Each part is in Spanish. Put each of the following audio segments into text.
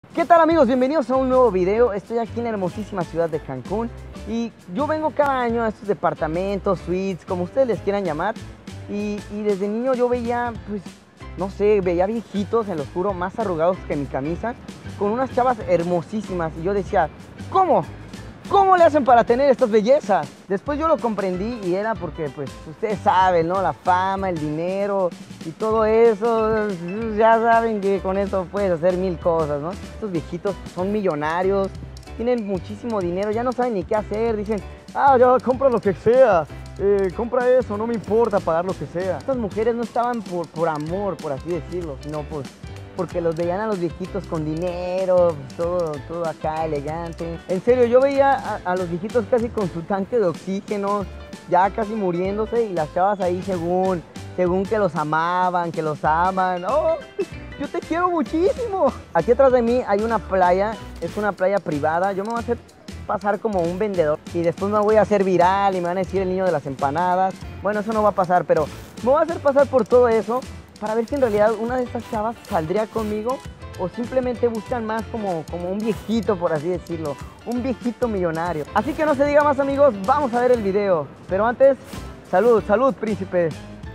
¿Qué tal amigos? Bienvenidos a un nuevo video. Estoy aquí en la hermosísima ciudad de Cancún y yo vengo cada año a estos departamentos, suites, como ustedes les quieran llamar, y desde niño yo veía, pues, no sé, veía viejitos, en lo oscuro, más arrugados que mi camisa, con unas chavas hermosísimas y yo decía, ¿cómo? ¿Cómo le hacen para tener estas bellezas? Después yo lo comprendí y era porque, pues, ustedes saben, ¿no? La fama, el dinero y todo eso, ya saben que con eso puedes hacer mil cosas, ¿no? Estos viejitos son millonarios, tienen muchísimo dinero, ya no saben ni qué hacer, dicen, ah, ya compra lo que sea, compra eso, no me importa pagar lo que sea. Estas mujeres no estaban por amor, por así decirlo, sino porque los veían a los viejitos con dinero, todo acá elegante. En serio, yo veía a los viejitos casi con su tanque de oxígeno, ya casi muriéndose, y las chavas ahí según que los amaban, que los aman. ¡Oh, yo te quiero muchísimo! Aquí atrás de mí hay una playa, es una playa privada. Yo me voy a hacer pasar como un vendedor y después me voy a hacer viral y me van a decir el niño de las empanadas. Bueno, eso no va a pasar, pero me voy a hacer pasar por todo eso para ver si en realidad una de estas chavas saldría conmigo o simplemente buscan más como un viejito, por así decirlo, un viejito millonario. Así que no se diga más amigos, vamos a ver el video. Pero antes, salud, salud príncipe.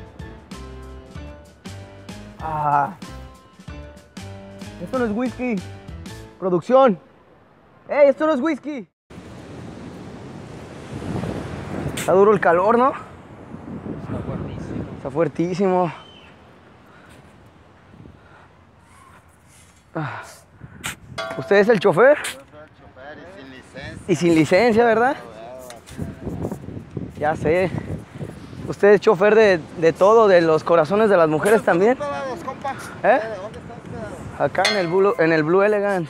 Ah, esto no es whisky. Producción. ¡Ey, esto no es whisky! Está duro el calor, ¿no? Está fuertísimo. Está fuertísimo. ¿Usted es el chofer? Yo soy el chofer y sin licencia. Y sin licencia, ¿verdad? Ya sé. ¿Usted es chofer de todo, de los corazones de las mujeres también? ¿Dónde compa? ¿Eh? ¿Dónde estás quedado? Acá en el Blue Elegant.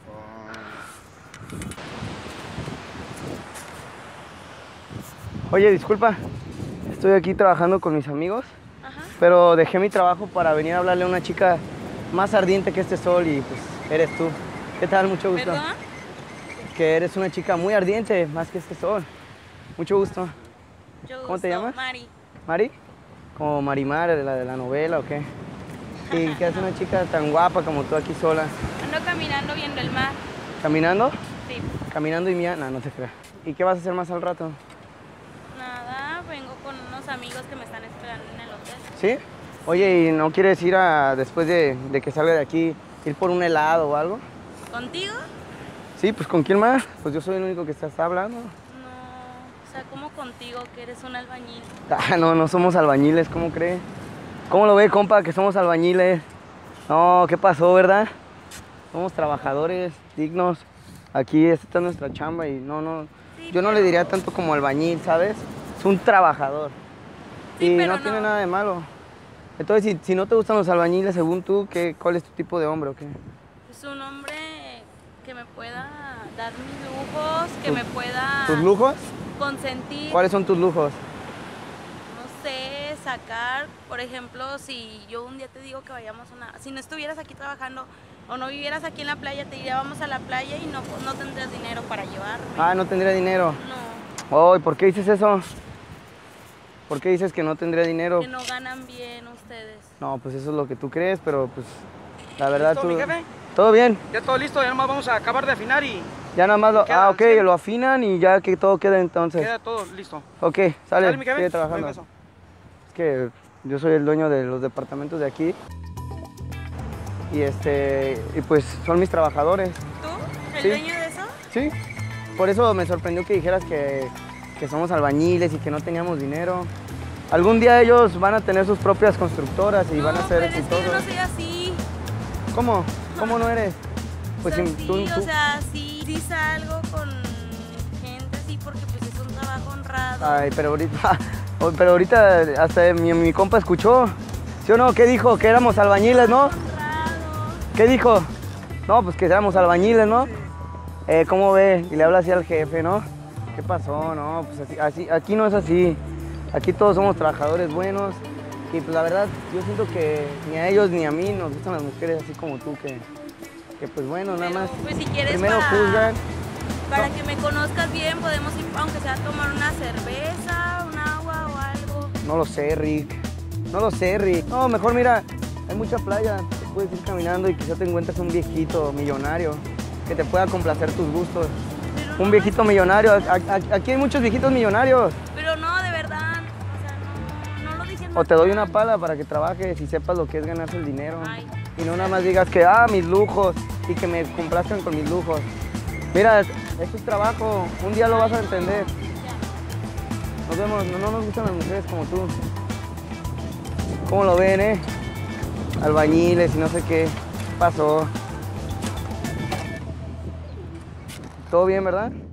Oye, disculpa. Estoy aquí trabajando con mis amigos. Ajá. Pero dejé mi trabajo para venir a hablarle a una chica más ardiente que este sol y pues eres tú. ¿Qué tal? Mucho gusto. ¿Perdón? Que eres una chica muy ardiente, más que este sol. Mucho gusto. Mucho ¿Cómo te gusto, llamas? Mari. ¿Mari? ¿Como Marimar, de la novela o qué? ¿Y qué hace una chica tan guapa como tú aquí sola? Ando caminando viendo el mar. ¿Caminando? Sí. ¿Caminando y mía? No te creas. ¿Y qué vas a hacer más al rato? Nada, vengo con unos amigos que me están esperando en el hotel. ¿Sí? Oye, ¿y no quieres ir después de que salga de aquí, ir por un helado o algo? ¿Contigo? Sí, pues ¿con quién más? Pues yo soy el único que está hablando. No, o sea, como contigo, que eres un albañil. Ah, no somos albañiles, ¿cómo cree? ¿Cómo lo ve, compa, que somos albañiles? No, ¿qué pasó, verdad? Somos trabajadores dignos. Aquí esta es nuestra chamba y Sí, yo no le diría tanto como albañil, ¿sabes? Es un trabajador. Sí, y pero no tiene no. nada de malo. Entonces, si no te gustan los albañiles, según tú, ¿cuál es tu tipo de hombre o qué? Es un hombre que me pueda dar mis lujos, que me pueda ¿Tus lujos? consentir. ¿Cuáles son tus lujos? No sé, sacar, por ejemplo, si yo un día te digo que vayamos si no estuvieras aquí trabajando o no vivieras aquí en la playa, te diría vamos a la playa y no tendrías dinero para llevarme. Ah, no tendría dinero. No, Oh, ¿y por qué dices eso? ¿Por qué dices que no tendría dinero? que no ganan bien ustedes. No, pues eso es lo que tú crees, pero pues la verdad ¿Listo, tú... mi jefe? ¿Todo bien? Ya todo listo, ya nomás vamos a acabar de afinar y Ya nada más Queda ok, al 100. lo afinan y ya que todo quede entonces. queda todo listo. Ok, sale, mi jefe? sigue trabajando. Buen beso. Es que yo soy el dueño de los departamentos de aquí. Y pues son mis trabajadores. ¿Tú? ¿El Sí. dueño de eso? Sí. Por eso me sorprendió que dijeras que somos albañiles y que no teníamos dinero. Algún día ellos van a tener sus propias constructoras y van a ser pero es que exitosos. yo no soy así. ¿Cómo? ¿Cómo no eres? Pues o sea, si sí, tú- o sea, sí salgo con gente así porque pues es un trabajo honrado. Ay, pero ahorita hasta mi compa escuchó. ¿Sí o no? ¿Qué dijo? Que éramos albañiles, ¿no? Honrado. ¿Qué dijo? No, pues que éramos albañiles, ¿no? ¿Cómo ve? Y le habla así al jefe, ¿no? ¿Qué pasó? No, pues así, aquí no es así. Aquí todos somos trabajadores buenos. Y pues la verdad, yo siento que ni a ellos ni a mí nos gustan las mujeres así como tú, que pues bueno, nada Pero, más. pues si quieres Primero juzgan. para que me conozcas bien, podemos ir, aunque sea a tomar una cerveza, un agua o algo. No lo sé, Rick. No lo sé, Rick. No, mejor mira, hay mucha playa. puedes ir caminando y quizá te encuentres un viejito millonario que te pueda complacer tus gustos. Pero Un no, viejito millonario. Aquí hay muchos viejitos millonarios. Pero no, de verdad. O sea, no lo dije. O te doy una pala para que trabajes y sepas lo que es ganarse el dinero. Ay. Y no nada más digas que, mis lujos, y que me complazcan con mis lujos. Mira, esto es trabajo, un día lo vas a entender. Nos vemos, no nos gustan las mujeres como tú. ¿Cómo lo ven, albañiles y no sé qué pasó? ¿Todo bien, verdad?